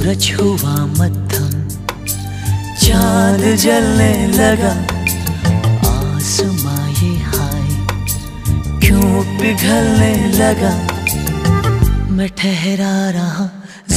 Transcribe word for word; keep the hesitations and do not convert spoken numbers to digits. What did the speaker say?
सूरज हुआ मद्धम, चांद जलने लगा, आसमां ये हाय क्यों पिघलने लगा। मैं ठहरा रहा